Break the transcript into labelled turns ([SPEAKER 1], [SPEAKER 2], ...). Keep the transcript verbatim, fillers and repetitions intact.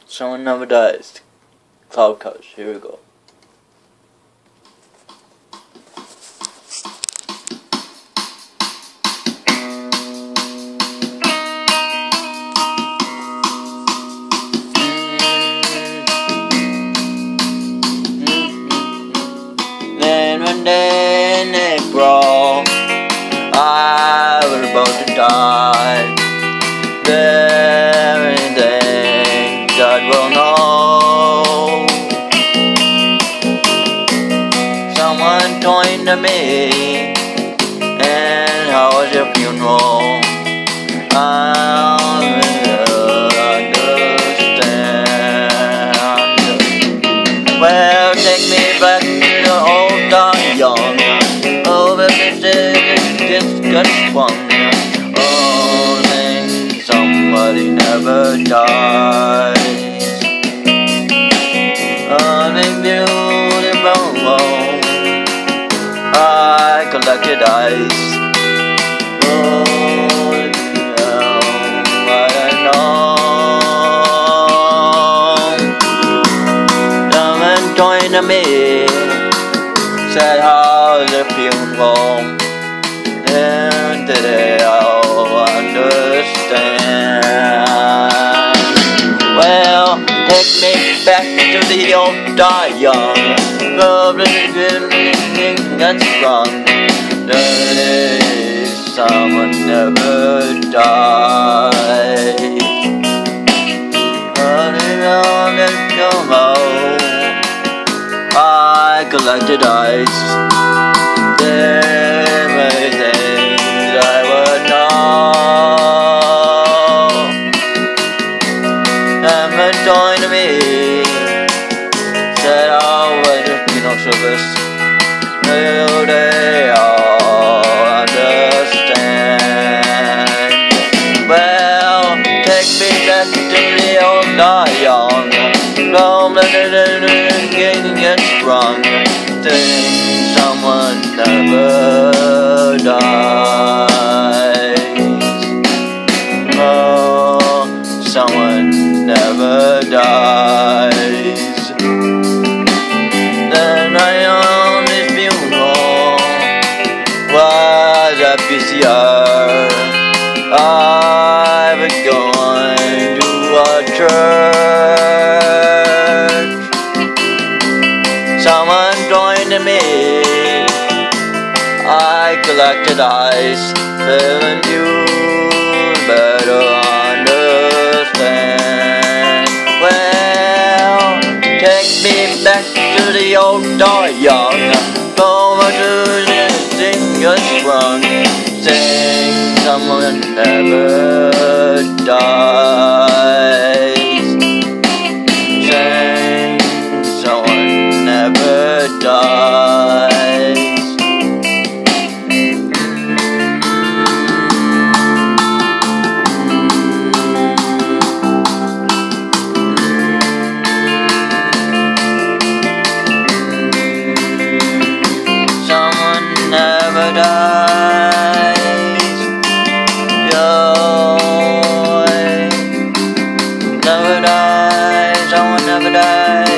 [SPEAKER 1] Someone never dies. Cloud Coach. Here we go. Then one day in April, I was about to die. Everything God will know. Someone joined to me, and how was your funeral? I'll understand. Well, take me back to the old dark young. Oh, but this is just got fun. Somebody never dies. Running beautiful, I collected ice. Oh, yeah, I know. Someone joined me, said how's the funeral? And today I'll understand. Well, take me back to the old die young. Love is everything that's wrong. There is someone never died. Running on and come home, I collected ice. There were things I would know. Someone joined me, said how was your funeral service? Will they all understand? Well, take me back to the old die young. Come and get strong. Think someone never dies. Oh, someone never dies. The night on his funeral was at P C R. I was going to a church. Someone joined me, I collected ice, and you better understand. Well, take me back to the old die young. Go to the singer sprung, sing someone never dies. Sing someone never dies. Someone never dies. Joy never dies. Someone never dies.